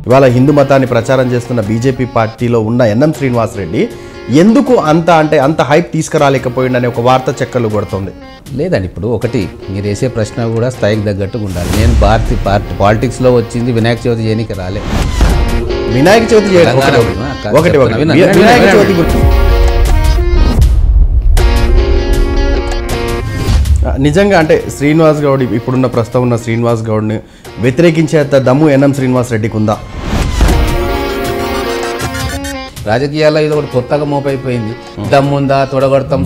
ఇవాళ హిందూ మతాన్ని ప్రచారం చేస్తున్న బీజేపీ పార్టీలో ఉన్న ఎన్ఎం శ్రీనివాస్ రెడ్డి ఎందుకు అంత హైప్ తీసుకురాలేకపోయిందనే ఒక వార్త చెక్కలు కొడుతుంది. లేదండి, ఇప్పుడు ఒకటి మీరు వేసే ప్రశ్న కూడా స్థాయికి తగ్గట్టుగా ఉండాలి. నేను పాలిటిక్స్లో వచ్చింది వినాయక చవితి చేయడానికి రాలే. వినాయక చవితి వినాయక చవితి నిజంగా అంటే శ్రీనివాస్ గౌడ్ ఇప్పుడున్న ప్రస్తుతం ఉన్న శ్రీనివాస్ గౌడ్ని వ్యతిరేకించేంత దమ్ము ఎన్ఎం శ్రీనివాస్ రెడ్డికి ఉందా? రాజకీయాల్లో ఇది ఒకటి కొత్తగా మోపైపోయింది. దమ్ముందా, తొడగొడతాం.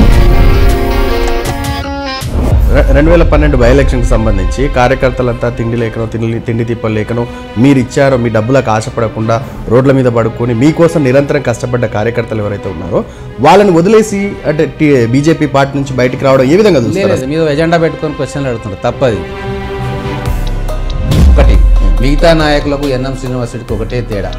2012 బై ఎలక్షన్కి సంబంధించి కార్యకర్తలంతా తిండి లేకనో తిండి తిప్పలు లేకనో మీరు ఇచ్చారో మీ డబ్బులకు ఆశపడకుండా రోడ్ల మీద పడుకొని మీకోసం నిరంతరం కష్టపడ్డ కార్యకర్తలు ఎవరైతే ఉన్నారో వాళ్ళని వదిలేసి అంటే బీజేపీ పార్టీ నుంచి బయటికి రావడం ఏ విధంగా చూస్తారు? మీరు ఎజెండా పెట్టుకొని క్వశ్చన్లు అడుగుతున్నారు, తప్పది. ఒకటి, మిగతా నాయకులకు ఎన్ఎం శ్రీనివాస్ రెడ్డికి ఒకటే తేడా.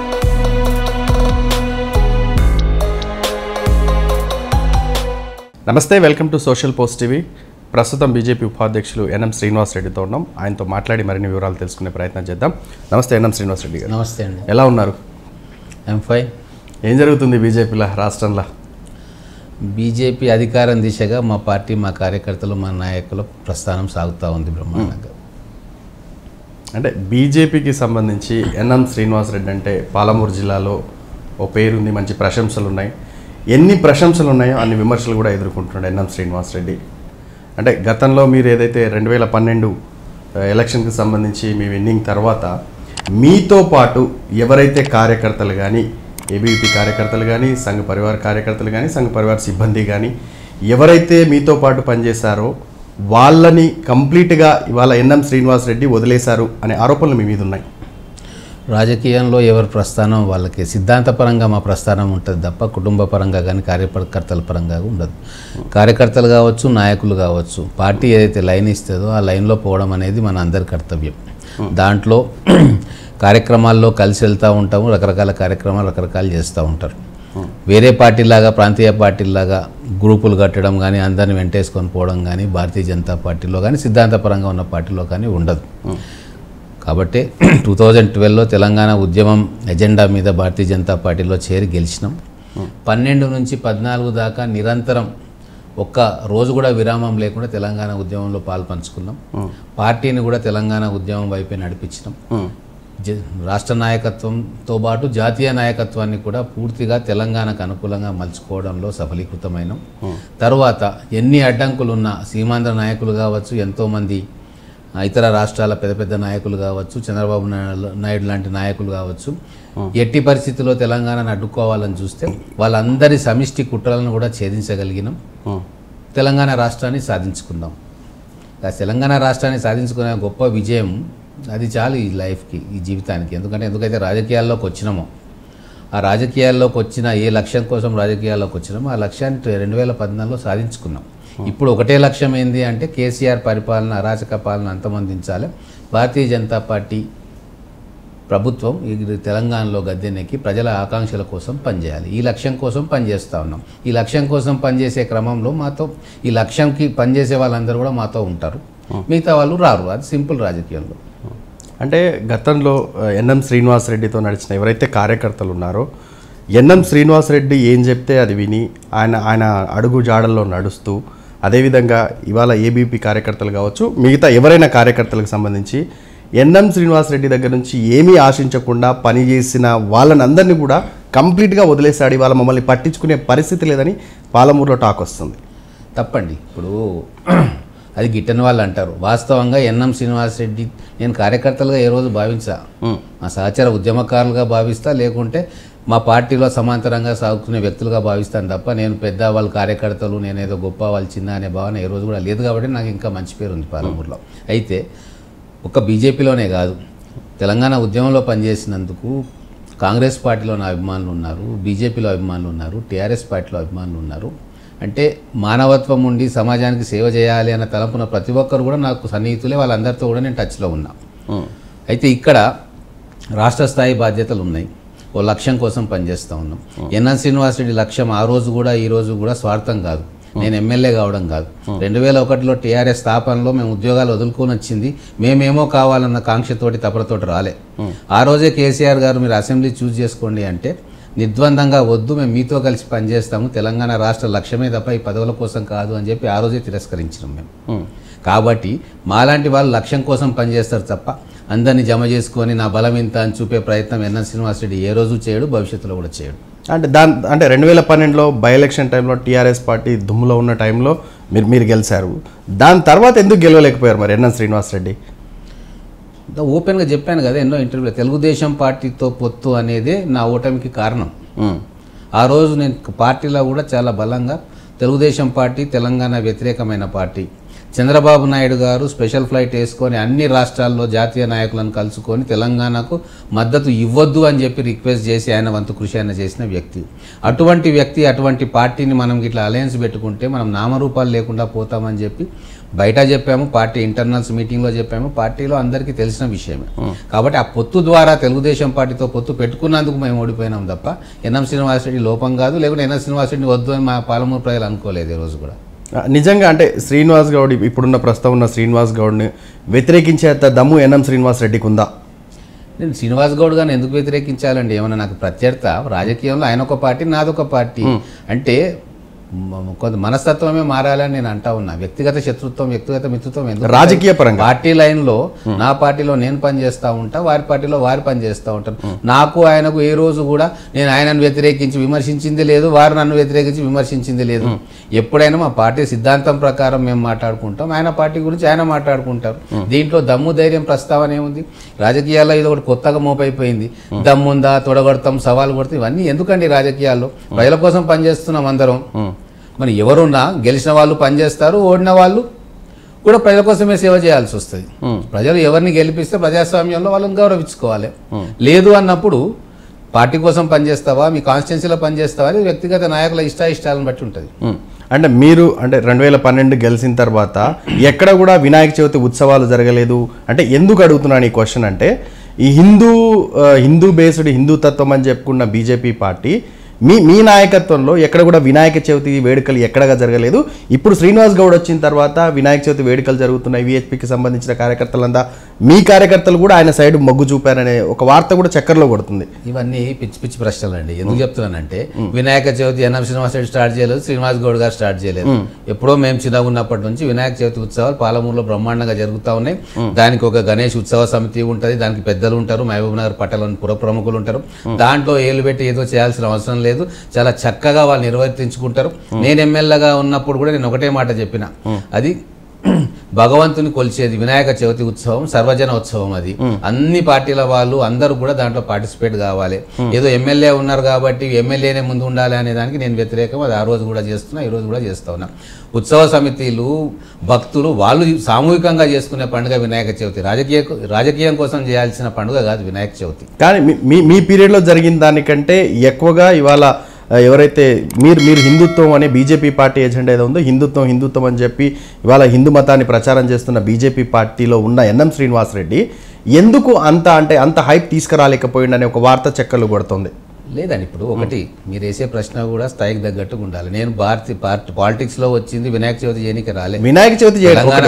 నమస్తే, welcome to social post TV. ప్రస్తుతం బీజేపీ ఉపాధ్యక్షులు ఎన్ఎం శ్రీనివాస్ రెడ్డితో ఉన్నాం. ఆయనతో మాట్లాడి మరిన్ని వివరాలు తెలుసుకునే ప్రయత్నం చేద్దాం. నమస్తే ఎన్ఎం శ్రీనివాస్ రెడ్డి గారు. నమస్తే అండి. ఎలా ఉన్నారు? I'm fine. ఏం జరుగుతుంది బీజేపీలో, రాష్ట్రంలో? బీజేపీ అధికారం దిశగా మా పార్టీ, మా కార్యకర్తలు, మా నాయకుల ప్రస్థానం సాగుతూ ఉంది బ్రహ్మాండంగా. అంటే బీజేపీకి సంబంధించి ఎన్ఎం శ్రీనివాస్ రెడ్డి అంటే పాలమూరు జిల్లాలో ఓ పేరుంది, మంచి ప్రశంసలు ఉన్నాయి. ఎన్ని ప్రశంసలు ఉన్నాయో అన్ని విమర్శలు కూడా ఎదుర్కొంటున్నాడు ఎన్ఎం శ్రీనివాస్ రెడ్డి. అంటే గతంలో మీరు ఏదైతే 2012 ఎలక్షన్కి సంబంధించి మీ విన్నింగ్ తర్వాత మీతో పాటు ఎవరైతే కార్యకర్తలు కానీ, ఏబీవీపీ కార్యకర్తలు కానీ, సంఘ పరివార కార్యకర్తలు కానీ, సంఘ పరివార సిబ్బంది కానీ ఎవరైతే మీతో పాటు పనిచేశారో వాళ్ళని కంప్లీట్గా ఇవాళ ఎన్ఎం శ్రీనివాస్ రెడ్డి వదిలేశారు అనే ఆరోపణలు మీ మీద ఉన్నాయి. రాజకీయంలో ఎవరి ప్రస్థానం వాళ్ళకి సిద్ధాంతపరంగా మా ప్రస్థానం ఉంటుంది తప్ప కుటుంబ పరంగా కానీ కార్యకర్తల పరంగా ఉండదు. కార్యకర్తలు కావచ్చు, నాయకులు కావచ్చు, పార్టీ ఏదైతే లైన్ ఇస్తుందో ఆ లైన్లో పోవడం అనేది మన అందరి కర్తవ్యం. దాంట్లో కార్యక్రమాల్లో కలిసి వెళ్తూ ఉంటాము, రకరకాల కార్యక్రమాలు రకరకాలు చేస్తూ ఉంటారు. వేరే పార్టీలాగా, ప్రాంతీయ పార్టీలాగా గ్రూపులు కట్టడం కానీ, అందరిని వెంటేసుకొని పోవడం కానీ భారతీయ జనతా పార్టీలో కానీ, సిద్ధాంతపరంగా ఉన్న పార్టీలో కానీ ఉండదు. కాబట్టి 2012లో తెలంగాణ ఉద్యమం ఎజెండా మీద భారతీయ జనతా పార్టీలో చేరి గెలిచినాం. 12 నుంచి 14 దాకా నిరంతరం ఒక్క రోజు కూడా విరామం లేకుండా తెలంగాణ ఉద్యమంలో పాల్పంచుకున్నాం. పార్టీని కూడా తెలంగాణ ఉద్యమం వైపే నడిపించినాం. రాష్ట్ర నాయకత్వంతో పాటు జాతీయ నాయకత్వాన్ని కూడా పూర్తిగా తెలంగాణకు అనుకూలంగా మలుచుకోవడంలో సఫలీకృతమైనాం. తర్వాత ఎన్ని అడ్డంకులున్నా సీమాంధ్ర నాయకులు కావచ్చు, ఎంతోమంది ఇతర రాష్ట్రాల పెద్ద పెద్ద నాయకులు కావచ్చు, చంద్రబాబు నాయుడు లాంటి నాయకులు కావచ్చు, ఎట్టి పరిస్థితుల్లో తెలంగాణను అడ్డుకోవాలని చూస్తే వాళ్ళందరి సమిష్టి కుట్రలను కూడా ఛేదించగలిగినాం. తెలంగాణ రాష్ట్రాన్ని సాధించుకుందాం. తెలంగాణ రాష్ట్రాన్ని సాధించుకునే గొప్ప విజయం అది చాలు ఈ లైఫ్కి, ఈ జీవితానికి. ఎందుకైతే రాజకీయాల్లోకి వచ్చినామో, ఆ రాజకీయాల్లోకి వచ్చిన ఏ లక్ష్యం కోసం రాజకీయాల్లోకి వచ్చినామో ఆ లక్ష్యాన్ని 2014లో సాధించుకున్నాం. ఇప్పుడు ఒకటే లక్ష్యం ఏంది అంటే కేసీఆర్ పరిపాలన, అరాచక పాలన అంతమొందించాలి. భారతీయ జనతా పార్టీ ప్రభుత్వం ఈ తెలంగాణలో గద్దెనెక్కి ప్రజల ఆకాంక్షల కోసం పనిచేయాలి. ఈ లక్ష్యం కోసం పనిచేస్తూ ఉన్నాం. ఈ లక్ష్యం కోసం పనిచేసే క్రమంలో మాతో, ఈ లక్ష్యంకి పనిచేసే వాళ్ళందరూ కూడా మాతో ఉంటారు, మిగతా వాళ్ళు రారు. అది సింపుల్ రాజకీయంలో. అంటే గతంలో ఎన్ఎం శ్రీనివాస్ రెడ్డితో నడిచిన ఎవరైతే కార్యకర్తలు ఉన్నారో ఎన్ఎం శ్రీనివాస్ రెడ్డి ఏం చెప్తే అది విని ఆయన అడుగు జాడల్లో నడుస్తూ, అదేవిధంగా ఇవాళ ఏబీపీ కార్యకర్తలు కావచ్చు, మిగతా ఎవరైనా కార్యకర్తలకు సంబంధించి ఎన్ఎం శ్రీనివాస్ రెడ్డి దగ్గర నుంచి ఏమీ ఆశించకుండా పనిచేసిన వాళ్ళని అందరినీ కూడా కంప్లీట్గా వదిలేశాడు. ఇవాళ మమ్మల్ని పట్టించుకునే పరిస్థితి లేదని పాలమూరులో టాక్ వస్తుంది. తప్పండి. ఇప్పుడు అది గిట్టని వాళ్ళు అంటారు. వాస్తవంగా ఎన్ఎం శ్రీనివాస్ రెడ్డి నేను కార్యకర్తలుగా ఏ రోజు భావించా, మా సహచర ఉద్యమకారులుగా భావిస్తా, లేకుంటే మా పార్టీలో సమాంతరంగా సాగుతున్న వ్యక్తులుగా భావిస్తాను తప్ప నేను పెద్ద వాళ్ళ కార్యకర్తలు, నేనేదో గొప్ప వాళ్ళు చిన్న అనే భావన ఏ రోజు కూడా లేదు. కాబట్టి నాకు ఇంకా మంచి పేరు ఉంది పాలమూరులో. అయితే ఒక్క బీజేపీలోనే కాదు, తెలంగాణ ఉద్యమంలో పనిచేసినందుకు కాంగ్రెస్ పార్టీలో నా అభిమానులు ఉన్నారు, బీజేపీలో అభిమానులు ఉన్నారు, టీఆర్ఎస్ పార్టీలో అభిమానులు ఉన్నారు. అంటే మానవత్వం ఉండి సమాజానికి సేవ చేయాలి అన్న తలంపున ప్రతి ఒక్కరు కూడా నాకు సన్నిహితులే. వాళ్ళందరితో కూడా నేను టచ్లో ఉన్నా. అయితే ఇక్కడ రాష్ట్ర స్థాయి బాధ్యతలు ఉన్నాయి. ఓ లక్ష్యం కోసం పనిచేస్తూ ఉన్నాం. ఎన్ఎం శ్రీనివాస్ రెడ్డి లక్ష్యం ఆ రోజు కూడా ఈ రోజు కూడా స్వార్థం కాదు. నేను ఎమ్మెల్యే కావడం కాదు. 2001లో టీఆర్ఎస్ స్థాపనలో మేము ఉద్యోగాలు వదులుకొని వచ్చింది మేమేమో కావాలన్న కాంక్షతోటి తపనతోటి రాలే. ఆ రోజే కేసీఆర్ గారు మీరు అసెంబ్లీ చూస్ చేసుకోండి అంటే నిర్ద్వందంగా వద్దు, మేము మీతో కలిసి పనిచేస్తాము, తెలంగాణ రాష్ట్ర లక్ష్యమే తప్ప ఈ పదవుల కోసం కాదు అని చెప్పి ఆ రోజే తిరస్కరించినాం మేము. కాబట్టి మాలాంటి వాళ్ళు లక్ష్యం కోసం పనిచేస్తారు తప్ప అందరినీ జమ చేసుకొని నా బలం ఇంత అని చూపే ప్రయత్నం ఎన్ఎం శ్రీనివాస్ రెడ్డి ఏ రోజు చేయడు, భవిష్యత్తులో కూడా చేయడు. అంటే 2012లో బై ఎలక్షన్ టైంలో టీఆర్ఎస్ పార్టీ దుమ్ములో ఉన్న టైంలో మీరు గెలిచారు. దాని తర్వాత ఎందుకు గెలవలేకపోయారు మరి ఎన్ఎం శ్రీనివాస్ రెడ్డి? ఓపెన్గా చెప్పాను కదా ఎన్నో ఇంటర్వ్యూలో, తెలుగుదేశం పార్టీతో పొత్తు అనేదే నా ఓటమికి కారణం. ఆ రోజు నేను పార్టీలో కూడా చాలా బలంగా తెలుగుదేశం పార్టీ తెలంగాణ వ్యతిరేకమైన పార్టీ. చంద్రబాబు నాయుడు గారు స్పెషల్ ఫ్లైట్ వేసుకొని అన్ని రాష్ట్రాల్లో జాతీయ నాయకులను కలుసుకొని తెలంగాణకు మద్దతు ఇవ్వద్దు అని చెప్పి రిక్వెస్ట్ చేసి ఆయన వంతు కృషి ఆయన చేసిన వ్యక్తి. అటువంటి వ్యక్తి అటువంటి పార్టీని మనం ఇట్లా అలయన్స్ పెట్టుకుంటే మనం నామరూపాలు లేకుండా పోతామని చెప్పి బయట చెప్పాము, పార్టీ ఇంటర్నల్స్ మీటింగ్లో చెప్పాము, పార్టీలో అందరికీ తెలిసిన విషయమే. కాబట్టి ఆ పొత్తు ద్వారా తెలుగుదేశం పార్టీతో పొత్తు పెట్టుకున్నందుకు మేము ఓడిపోయినాం తప్ప ఎన్ఎం శ్రీనివాస్ రెడ్డి లోపం కాదు, లేకుంటే ఎన్ఎం శ్రీనివాస్ రెడ్డిని వద్దు అని మా పాలమూరు ప్రజలు అనుకోలేదు ఈ రోజు కూడా. నిజంగా అంటే శ్రీనివాస్ గౌడ్ ఇప్పుడున్న ప్రస్తుతం ఉన్న శ్రీనివాస్ గౌడ్ని వ్యతిరేకించేంత దమ్ము ఎన్ఎం శ్రీనివాస్ రెడ్డికి ఉందా? నేను శ్రీనివాస్ గౌడ్ గారిని ఎందుకు వ్యతిరేకించాలండి? ఏమన్నా నాకు ప్రత్యర్థ? రాజకీయంలో ఆయన ఒక పార్టీ నాదొక పార్టీ అంటే కొంత మనస్తత్వమే మారాలని నేను అంటా ఉన్నా. వ్యక్తిగత శత్రుత్వం వ్యక్తిగత మిత్రుత్వం ఎందుకు? రాజకీయ పరంగా పార్టీ లైన్లో నా పార్టీలో నేను పనిచేస్తూ ఉంటా, వారి పార్టీలో వారు పనిచేస్తూ ఉంటారు. నాకు ఆయనకు ఏ రోజు కూడా నేను ఆయనను వ్యతిరేకించి విమర్శించింది లేదు, వారు నన్ను వ్యతిరేకించి విమర్శించింది లేదు. ఎప్పుడైనా మా పార్టీ సిద్ధాంతం ప్రకారం మేము మాట్లాడుకుంటాం, ఆయన పార్టీ గురించి ఆయన మాట్లాడుకుంటారు. దీంట్లో దమ్ము ధైర్యం ప్రస్తావన ఏముంది? రాజకీయాల్లో ఇది ఒకటి కొత్తగా మోపైపోయింది. దమ్ముందా, తొడగొడతాం, సవాల్ కొడతాం, ఇవన్నీ ఎందుకండి? రాజకీయాల్లో ప్రజల కోసం పనిచేస్తున్నాం అందరం. మరి ఎవరున్నా గెలిచిన వాళ్ళు పనిచేస్తారు, ఓడిన వాళ్ళు కూడా ప్రజల కోసమే సేవ చేయాల్సి వస్తుంది. ప్రజలు ఎవరిని గెలిపిస్తే ప్రజాస్వామ్యంలో వాళ్ళని గౌరవించుకోవాలి. లేదు అన్నప్పుడు పార్టీ కోసం పనిచేస్తావా, మీ కాన్స్టిట్యున్సీలో పనిచేస్తావా, అది వ్యక్తిగత నాయకుల ఇష్టాలను బట్టి ఉంటుంది. అంటే మీరు 2012 గెలిచిన తర్వాత ఎక్కడ కూడా వినాయక చవితి ఉత్సవాలు జరగలేదు అంటే ఎందుకు అడుగుతున్నాను ఈ క్వశ్చన్ అంటే, ఈ హిందూ బేస్డ్ హిందూతత్వం అని చెప్పుకున్న బీజేపీ పార్టీ మీ నాయకత్వంలో ఎక్కడ కూడా వినాయక చవితి వేడుకలు ఎక్కడగా జరగలేదు. ఇప్పుడు శ్రీనివాస్ గౌడ్ వచ్చిన తర్వాత వినాయక చవితి వేడుకలు జరుగుతున్నాయి. విహెచ్పికి సంబంధించిన కార్యకర్తలంతా మీ కార్యకర్తలు కూడా ఆయన సైడ్ మొగ్గు చూపారనే ఒక వార్త కూడా చక్కర్లో కొడుతుంది. ఇవన్నీ పిచ్చి పిచ్చి ప్రశ్నలు అండి. ఎందుకు చెప్తున్నానంటే వినాయక చవితి ఎన్ఎం శ్రీనివాస్ రెడ్డి స్టార్ట్ చేయలేదు, శ్రీనివాస్ గౌడ్ గారు స్టార్ట్ చేయలేదు. ఎప్పుడో మేము చిన్నగా ఉన్నప్పటి నుంచి వినాయక చవితి ఉత్సవాలు పాలమూరులో బ్రహ్మాండంగా జరుగుతూ ఉన్నాయి. దానికి ఒక గణేష్ ఉత్సవ సమితి ఉంటుంది, దానికి పెద్దలు ఉంటారు, మహబూబ్ నగర్ పట్టణంలోని పుర ప్రముఖులు ఉంటారు. దాంట్లో ఏళ్ళు పెట్టి ఏదో చేయాల్సిన అవసరం లేదు, చాలా చక్కగా వాళ్ళు నిర్వర్తించుకుంటారు. నేను ఎమ్మెల్యేగా ఉన్నప్పుడు కూడా నేను ఒకటే మాట చెప్పిన, అది భగవంతుని కొలిచేది వినాయక చవితి ఉత్సవం, సర్వజన ఉత్సవం. అది అన్ని పార్టీల వాళ్ళు అందరూ కూడా దాంట్లో పార్టిసిపేట్ కావాలి. ఏదో ఎమ్మెల్యే ఉన్నారు కాబట్టి ఎమ్మెల్యేనే ముందు ఉండాలి అనే దానికి నేను వ్యతిరేకం. అది ఆ రోజు కూడా చేస్తున్నా, ఈ రోజు కూడా చేస్తా ఉన్నా. ఉత్సవ సమితిలు, భక్తులు వాళ్ళు సామూహికంగా చేసుకునే పండుగ వినాయక చవితి. రాజకీయం కోసం చేయాల్సిన పండుగ కాదు వినాయక చవితి. కానీ మీ పీరియడ్లో జరిగిన దానికంటే ఎక్కువగా ఇవాళ ఎవరైతే మీరు హిందుత్వం అనే బీజేపీ పార్టీ ఎజెండా ఏదో ఉందో హిందుత్వం అని చెప్పి ఇవాళ హిందూ మతాన్ని ప్రచారం చేస్తున్న బీజేపీ పార్టీలో ఉన్న ఎన్ఎం శ్రీనివాస్ రెడ్డి ఎందుకు అంత హైప్ తీసుకురాలేకపోయిందనే ఒక వార్త చక్కర్లు కొడుతుంది. లేదండి, ఇప్పుడు ఒకటి మీరు వేసే ప్రశ్న కూడా స్థాయికి తగ్గట్టుగా ఉండాలి. నేను పాలిటిక్స్ లో వచ్చింది వినాయక చవితి చేయడానికి రాలేదు. వినాయక చవితి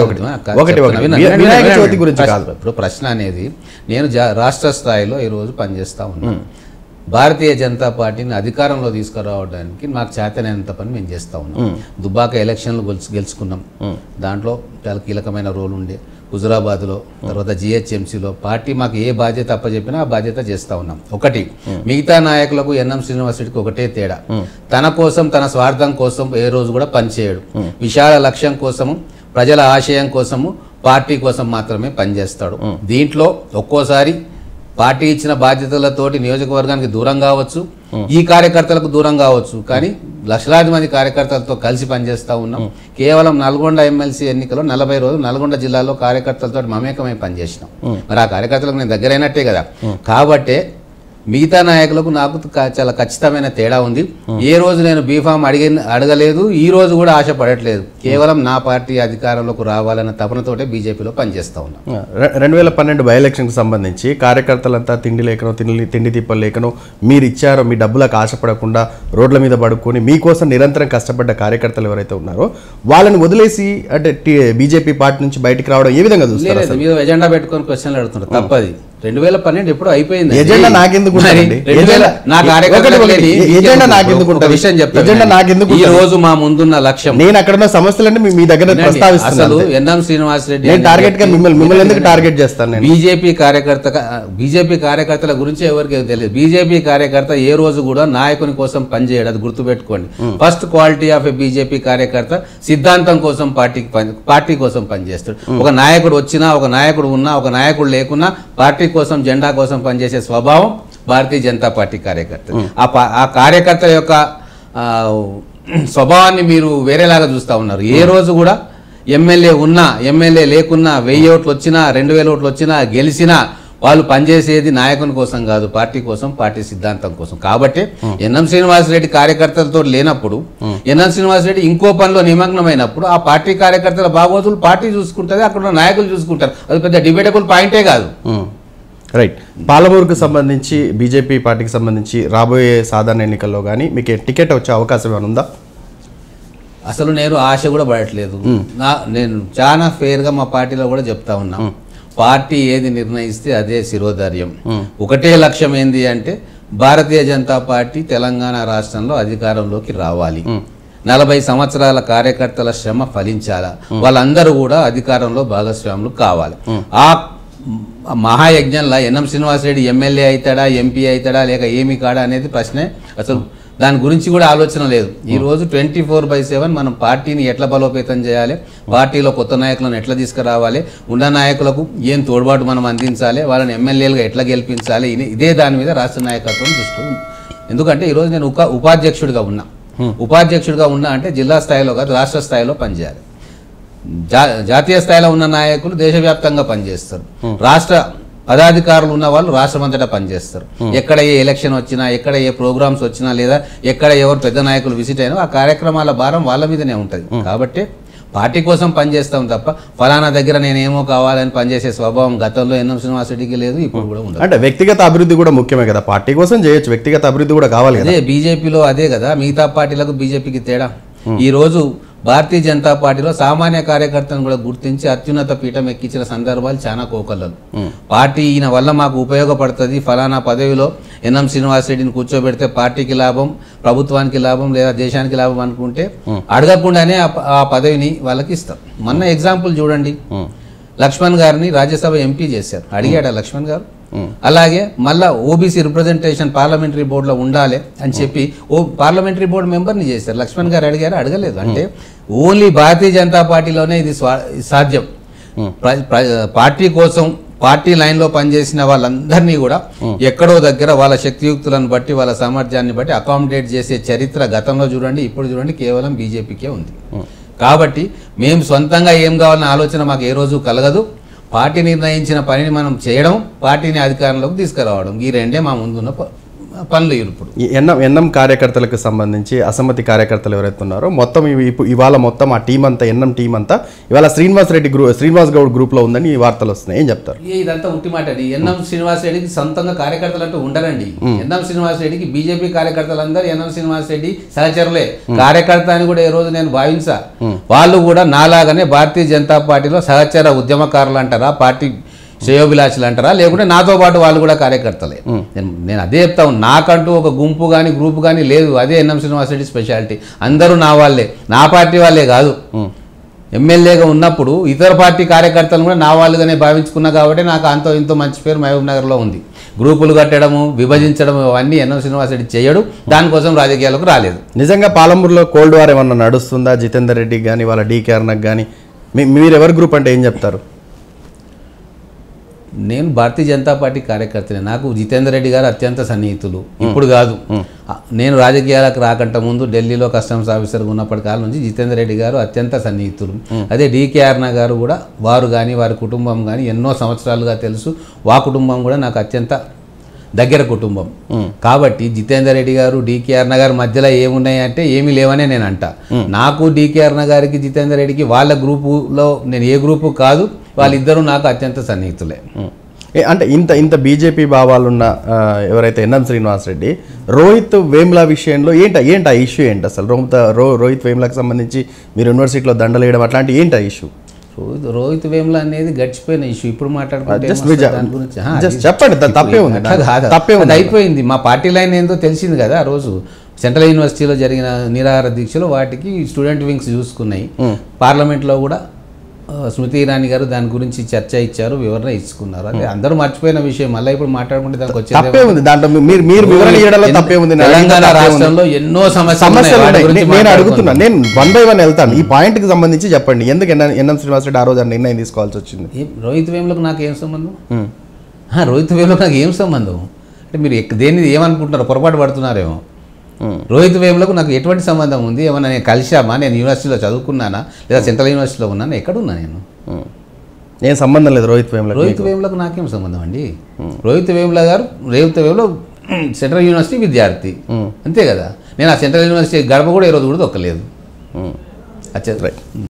గురించి కాదు. ఇప్పుడు ప్రశ్న అనేది నేను రాష్ట్ర స్థాయిలో ఈ రోజు పనిచేస్తా ఉన్నాను. భారతీయ జనతా పార్టీని అధికారంలో తీసుకురావడానికి మాకు చేతనైనంత పని మేము చేస్తూ ఉన్నాం. దుబ్బాక ఎలక్షన్లు గెలుచుకున్నాం, దాంట్లో చాలా కీలకమైన రోల్ ఉండే. హుజురాబాద్లో, తర్వాత జిహెచ్ఎంసీలో పార్టీ మాకు ఏ బాధ్యత అప్పచెప్పినా ఆ బాధ్యత చేస్తూ ఉన్నాం. ఒకటి, మిగతా నాయకులకు ఎన్ఎం శ్రీనివాస్ రెడ్డికి ఒకటే తేడా, తన కోసం తన స్వార్థం కోసం ఏ రోజు కూడా పనిచేయడు. విశాల లక్ష్యం కోసము, ప్రజల ఆశయం కోసము, పార్టీ కోసం మాత్రమే పనిచేస్తాడు. దీంట్లో ఒక్కోసారి పార్టీ ఇచ్చిన బాధ్యతలతోటి నియోజకవర్గానికి దూరం కావచ్చు, ఈ కార్యకర్తలకు దూరం కావచ్చు, కానీ లక్షలాది మంది కార్యకర్తలతో కలిసి పనిచేస్తూ ఉన్నాం. కేవలం నల్గొండ ఎమ్మెల్సీ ఎన్నికలో 40 రోజులు నల్గొండ జిల్లాలో కార్యకర్తలతో మమేకమై పనిచేసినాం. మరి ఆ కార్యకర్తలకు నేను దగ్గరైనట్టే కదా. కాబట్టే మిగతా నాయకులకు నాకు చాలా ఖచ్చితమైన తేడా ఉంది. ఏ రోజు నేను బీఫామ్ అడగలేదు, ఈ రోజు కూడా ఆశపడట్లేదు. కేవలం నా పార్టీ అధికారంలోకి రావాలన్న తపనతోటే బీజేపీలో పనిచేస్తా ఉన్నా. 2012 బై ఎలక్షన్కి సంబంధించి కార్యకర్తలంతా తిండి లేకనో తిండి తిప్పలు లేకనో మీరు ఇచ్చారో మీ డబ్బులకు ఆశపడకుండా రోడ్ల మీద పడుకొని మీకోసం నిరంతరం కష్టపడ్డ కార్యకర్తలు ఎవరైతే ఉన్నారో వాళ్ళని వదిలేసి అంటే బీజేపీ పార్టీ నుంచి బయటికి రావడం ఏ విధంగా చూస్తారు? మీరు ఎజెండా పెట్టుకొని క్వశ్చన్లు అడుగుతున్నారు, తప్పది. 2012 ఎప్పుడు అయిపోయింది. ఎజెండా నాకెందుకు ఈ రోజు మా ముందున్న లక్ష్యం, నేను అక్కడ సమస్యలన్నీ మీ దగ్గర అసలు ఎన్ఎం శ్రీనివాస్ రెడ్డి టార్గెట్ గా మిమ్మల్ని ఎందుకు టార్గెట్ చేస్తాను? బీజేపీ కార్యకర్తల గురించి ఎవరికి తెలియదు. బీజేపీ కార్యకర్త ఏ రోజు కూడా నాయకుని కోసం పనిచేయడు, అది గుర్తుపెట్టుకోండి. First quality of a BJP కార్యకర్త సిద్ధాంతం కోసం పార్టీ కోసం పనిచేస్తాడు. ఒక నాయకుడు వచ్చినా, ఒక నాయకుడు ఉన్నా, ఒక నాయకుడు లేకున్నా పార్టీ కోసం, జెండా కోసం పనిచేసే స్వభావం భారతీయ జనతా పార్టీ కార్యకర్త. ఆ కార్యకర్త యొక్క స్వభావాన్ని మీరు వేరేలాగా చూస్తూ ఉన్నారు. ఏ రోజు కూడా ఎమ్మెల్యే ఉన్నా, ఎమ్మెల్యే లేకున్నా, 1000 ఓట్లు వచ్చినా, 2000 ఓట్లు వచ్చినా, గెలిచినా వాళ్ళు పనిచేసేది నాయకుని కోసం కాదు, పార్టీ కోసం, పార్టీ సిద్ధాంతం కోసం. కాబట్టి ఎన్ఎం శ్రీనివాసరెడ్డి కార్యకర్తలతో లేనప్పుడు, ఎన్ఎం శ్రీనివాసరెడ్డి ఇంకో పనిలో నిమగ్నమైనప్పుడు ఆ పార్టీ కార్యకర్తల బాగోతులు పార్టీ చూసుకుంటుంది, అక్కడ ఉన్న నాయకులు చూసుకుంటారు. అది పెద్ద డిబేటబుల్ పాయింటే కాదు. రైట్. పాలమూరుకు సంబంధించి బీజేపీ పార్టీకి సంబంధించి రాబోయే సాధారణ ఎన్నికల్లో కానీ మీకు టికెట్ వచ్చే అవకాశం ఏమైనా ఉందా? అసలు నేను ఆశ కూడా పడట్లేదు. నేను చాలా ఫేర్గా మా పార్టీలో కూడా చెప్తా ఉన్నా, పార్టీ ఏది నిర్ణయిస్తే అదే శిరోధార్యం. ఒకటే లక్ష్యం ఏంది అంటే భారతీయ జనతా పార్టీ తెలంగాణ రాష్ట్రంలో అధికారంలోకి రావాలి. 40 సంవత్సరాల కార్యకర్తల శ్రమ ఫలించాలా, వాళ్ళందరూ కూడా అధికారంలో భాగస్వాములు కావాలి. ఆ మహాయజ్ఞంలో ఎన్ఎం శ్రీనివాసరెడ్డి ఎమ్మెల్యే అవుతాడా, ఎంపీ అవుతాడా, లేక ఏమి కాడా అనేది ప్రశ్నే. అసలు దాని గురించి కూడా ఆలోచన లేదు. ఈరోజు 24/7 మనం పార్టీని ఎట్లా బలోపేతం చేయాలి, పార్టీలో కొత్త నాయకులను ఎట్లా తీసుకురావాలి, ఉన్న నాయకులకు ఏం తోడ్పాటు మనం అందించాలి, వాళ్ళని ఎమ్మెల్యేలుగా ఎట్లా గెలిపించాలి, ఇదే దాని మీద రాష్ట్ర నాయకత్వం దృష్టి. ఎందుకంటే ఈరోజు నేను ఉపాధ్యక్షుడిగా ఉన్నా అంటే జిల్లా స్థాయిలో కాదు, రాష్ట్ర స్థాయిలో పనిచేయాలి. జాతీయ స్థాయిలో ఉన్న నాయకులు దేశవ్యాప్తంగా పనిచేస్తారు. రాష్ట్ర పదాధికారులు ఉన్న వాళ్ళు రాష్ట్రమంతటా పనిచేస్తారు. ఎక్కడ ఏ ఎలక్షన్ వచ్చినా, ఎక్కడ ఏ ప్రోగ్రామ్స్ వచ్చినా, లేదా ఎక్కడ ఎవరు పెద్ద నాయకులు విజిట్ అయినా ఆ కార్యక్రమాల భారం వాళ్ళ మీదనే ఉంటుంది. కాబట్టి పార్టీ కోసం పనిచేస్తాం తప్ప ఫలానా దగ్గర నేనేమో కావాలని పనిచేసే స్వభావం గతంలో ఎన్ఎం శ్రీనివాసరెడ్డికి లేదు, ఇప్పుడు కూడా ఉండదు. అంటే వ్యక్తిగత అభివృద్ధి కూడా ముఖ్యమే కదా, పార్టీ కోసం చేయొచ్చు, వ్యక్తిగత అభివృద్ధి కూడా కావాలి. అదే బీజేపీలో అదే కదా, మిగతా పార్టీలకు బీజేపీకి తేడా. ఈరోజు భారతీయ జనతా పార్టీలో సామాన్య కార్యకర్తను కూడా గుర్తించి అత్యున్నత పీఠం ఎక్కించిన సందర్భాలు చాలా కోకొల్లలు. పార్టీ ఈయన వల్ల మాకు ఉపయోగపడుతుంది, ఫలానా పదవిలో ఎన్ఎం శ్రీనివాసరెడ్డిని కూర్చోబెడితే పార్టీకి లాభం, ప్రభుత్వానికి లాభం, లేదా దేశానికి లాభం అనుకుంటే అడగకుండానే ఆ పదవిని వాళ్ళకి ఇస్తాం. మొన్న ఎగ్జాంపుల్ చూడండి, లక్ష్మణ్ గారిని రాజ్యసభ ఎంపీ చేశారు, అడిగాడా లక్ష్మణ్ గారు? అలాగే మళ్ళా ఓబీసీ రిప్రజెంటేషన్ పార్లమెంటరీ బోర్డులో ఉండాలి అని చెప్పి పార్లమెంటరీ బోర్డు మెంబర్ని చేశారు. లక్ష్మణ్ గారు అడిగారు? అడగలేదు. అంటే ఓన్లీ భారతీయ జనతా పార్టీలోనే ఇది సాధ్యం. పార్టీ కోసం, పార్టీ లైన్లో పనిచేసిన వాళ్ళందరినీ కూడా ఎక్కడో దగ్గర వాళ్ళ శక్తియుక్తులను బట్టి, వాళ్ళ సామర్థ్యాన్ని బట్టి అకామిడేట్ చేసే చరిత్ర గతంలో చూడండి, ఇప్పుడు చూడండి, కేవలం బీజేపీకే ఉంది. కాబట్టి మేము సొంతంగా ఏం కావాలన్న ఆలోచన మాకు ఏ రోజు కలగదు. పార్టీ నిర్ణయించిన పనిని మనం చేయడం, పార్టీని అధికారంలోకి తీసుకురావడం, ఈ రెండే మా ముందున్న పనులు. ఇప్పుడు ఎన్ఎం కార్యకర్తలకు సంబంధించి అసమ్మతి కార్యకర్తలు ఎవరైతే ఉన్నారో మొత్తం ఇవాళ మొత్తం ఆ టీం అంతా, ఎన్ఎం టీం అంతా ఇవాళ శ్రీనివాస్ గౌడ్ గ్రూప్లో ఉందని ఈ వార్తలు వస్తున్నాయి. ఏం చెప్తారు? ఇదంతా ఉట్టి మాట అండి. ఎన్ఎం శ్రీనివాసరెడ్డికి సొంతంగా కార్యకర్తలు అంటూ ఉండరండి. ఎన్ఎం శ్రీనివాసరెడ్డికి బీజేపీ కార్యకర్తలందరూ ఎన్ఎం శ్రీనివాసరెడ్డి సహచరులే, కార్యకర్త అని కూడా ఈ రోజు నేను భావించా. వాళ్ళు కూడా నాలాగానే భారతీయ జనతా పార్టీలో సహచర ఉద్యమకారులు అంటారా, పార్టీ శ్రేయోభిలాషులు అంటారా, లేకుంటే నాతో పాటు వాళ్ళు కూడా కార్యకర్తలే. నేను అదే చెప్తాను, నాకంటూ ఒక గుంపు కానీ గ్రూప్ కానీ లేదు. అదే ఎన్ఎం శ్రీనివాసరెడ్డి స్పెషాలిటీ. అందరూ నా వాళ్ళే, నా పార్టీ వాళ్ళే కాదు. ఎమ్మెల్యేగా ఉన్నప్పుడు ఇతర పార్టీ కార్యకర్తలను కూడా నా వాళ్ళుగానే భావించుకున్నా కాబట్టి నాకు అంతో ఇంతో మంచి పేరు మహబూబ్ నగర్లో ఉంది. గ్రూపులు కట్టడము, విభజించడం అవన్నీ ఎన్ఎం శ్రీనివాసరెడ్డి చేయడు. దానికోసం రాజకీయాలకు రాలేదు. నిజంగా పాలమూరులో కోల్డ్ వార్ ఏమన్నా నడుస్తుందా? జితేందర్ రెడ్డికి కానీ వాళ్ళ డీకే అర్నకు కానీ మీరు ఎవరి గ్రూప్ అంటే ఏం చెప్తారు? నేను భారతీయ జనతా పార్టీ కార్యకర్తనే. నాకు జితేందర్ రెడ్డి గారు అత్యంత సన్నిహితులు. ఇప్పుడు కాదు, నేను రాజకీయాలకు రాకంటే ముందు ఢిల్లీలో కస్టమ్స్ ఆఫీసర్గా ఉన్నప్పటి కాలం నుంచి జితేందర్ రెడ్డి గారు అత్యంత సన్నిహితులు. అదే డీకే అర్నా గారు కూడా, వారు కానీ వారి కుటుంబం కానీ ఎన్నో సంవత్సరాలుగా తెలుసు. వా కుటుంబం కూడా నాకు అత్యంత దగ్గర కుటుంబం. కాబట్టి జితేందర్ రెడ్డి గారు డికే అరుణ గారి మధ్యలో ఏమున్నాయి అంటే ఏమీ లేవనే నేను అంట. నాకు డికే అరుణ గారికి జితేందర్ రెడ్డికి వాళ్ళ గ్రూపులో నేను ఏ గ్రూపు కాదు, వాళ్ళిద్దరూ నాకు అత్యంత సన్నిహితులే. అంటే ఇంత బీజేపీ భావాలున్న ఎవరైతే ఎన్ఎం శ్రీనివాస్ రెడ్డి రోహిత్ వేముల విషయంలో ఏంటి ఆ ఇష్యూ ఏంటి అసలు? రోహిత్ వేములకు సంబంధించి మీరు యూనివర్సిటీలో దండలు వేయడం అట్లాంటి ఏంటి ఆ ఇష్యూ? రోహిత్ వేముల అనేది గడిచిపోయిన ఇష్యూ. ఇప్పుడు మాట్లాడుకుంటే చెప్పండి, తప్పే ఉంది, అది అయిపోయింది. మా పార్టీ లైన్ ఏందో తెలిసింది కదా ఆ రోజు. సెంట్రల్ యూనివర్సిటీలో జరిగిన నిరాహార దీక్షలు వాటికి స్టూడెంట్ వింగ్స్ చూసుకున్నాయి. పార్లమెంట్లో కూడా స్మృతి ఇరానీ గారు దాని గురించి చర్చ ఇచ్చారు, వివరణ ఇచ్చుకున్నారు. అదే అందరూ మర్చిపోయిన విషయం. మళ్ళీ ఇప్పుడు మాట్లాడుకుంటే దానికి వచ్చేది తెలంగాణ రాష్ట్రంలో ఎన్నో సమస్యలు నేను అడుగుతున్నా. నేను 1 by 1 వెళ్తాను. ఈ పాయింట్ కి సంబంధించి చెప్పండి, ఎందుకు ఎన్ఎం శ్రీనివాస్ రెడ్డి ఆ రోజు నిర్ణయం తీసుకోవాల్సి వచ్చింది? రోహిత్ వేములకు నాకు ఏం సంబంధం? రోహిత్ వేములకు నాకు ఏం సంబంధం అంటే మీరు దేన్ని ఏమనుకుంటున్నారు, పొరపాటు పడుతున్నారేమో. రోహిత్ వేములకు నాకు ఎటువంటి సంబంధం ఉంది? ఏమన్నా నేను కలిశామా? నేను యూనివర్సిటీలో చదువుకున్నానా, లేదా సెంట్రల్ యూనివర్సిటీలో ఉన్నానా? ఎక్కడున్నా నేను? ఏం సంబంధం లేదు రోహిత్ వేములకు నాకేం సంబంధం అండి? రోహిత్ వేముల సెంట్రల్ యూనివర్సిటీ విద్యార్థి, అంతే కదా. నేను ఆ సెంట్రల్ యూనివర్సిటీ గడప కూడా ఈరోజు కూడా దొక్కలేదు. అచ్చా.